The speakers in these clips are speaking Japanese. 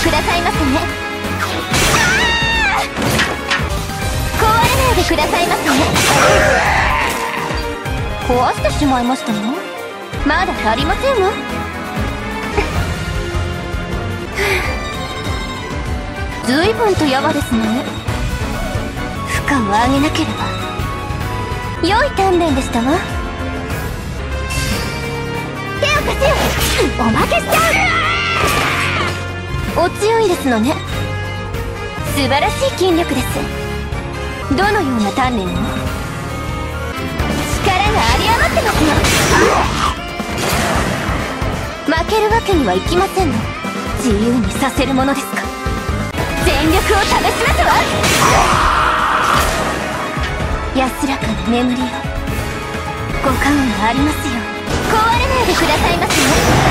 くださいませね。壊れないでくださいませね。壊してしまいましたの？まだ足りませんわ。ずいぶんとヤバですのね。負荷を上げなければ。良い鍛錬でしたわ。手を貸せよ。おまけしちゃう。お強いですのね。素晴らしい筋力です。どのような鍛錬を？力が有り余ってますよ。負けるわけにはいきませんの。自由にさせるものですか。全力を試しますわ。安らかな眠りを。ご加護がありますように。壊れないでくださいますね。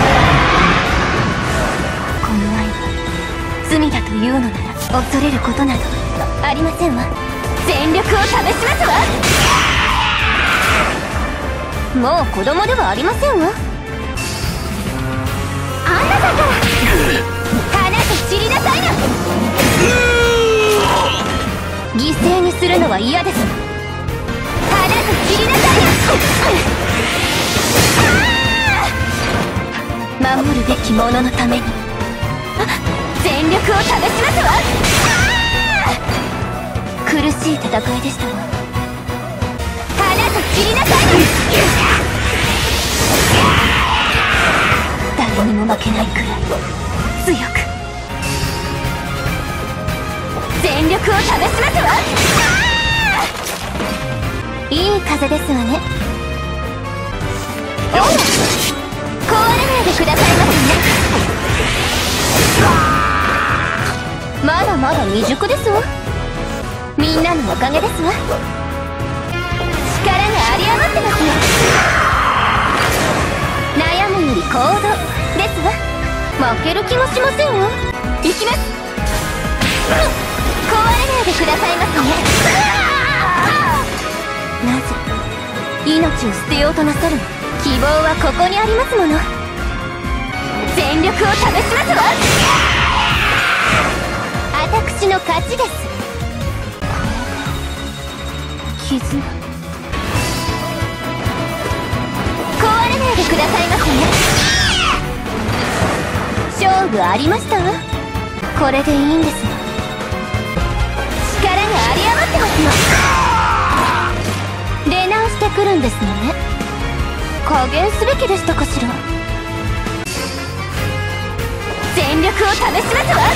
この愛は罪だというのなら恐れることなどありませんわ。全力を試しますわ。もう子供ではありませんわ。あなたから花と散りなさいな。犠牲にするのは嫌です。花と散りなさいな。守るべき者のために全力を試しますわ。苦しい戦いでしたわ。花と散りなさいな。誰にも負けないくらい強く全力を試しますわ。いい風ですわね。おや、壊れないでくださいませね。まだまだ未熟ですわ。みんなのおかげですわ。力が有り余ってますよ。悩むより行動ですわ。負ける気もしませんわ。いきます。壊れないでくださいませね。なぜ命を捨てようとなさるの？希望はここにありますもの。全力を試しますわ。私の勝ちです。絆。壊れないでくださいませね。勝負ありましたわ。これでいいんですわ。力が有り余ってますよ。出直してくるんですのね。加減すべきでしたかしら。全力を試しますわ。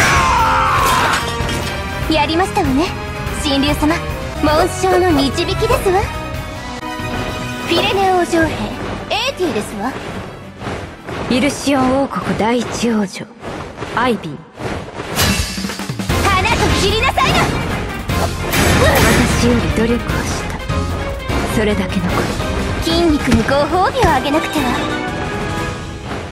やりましたわね、神竜様。紋章の導きですわ。フィレネ王女兵エーティですわ。 イルシオン王国第一王女アイビー。 花と散りなさいな。 私より努力をした、それだけのこと。 筋肉にご褒美をあげなくては。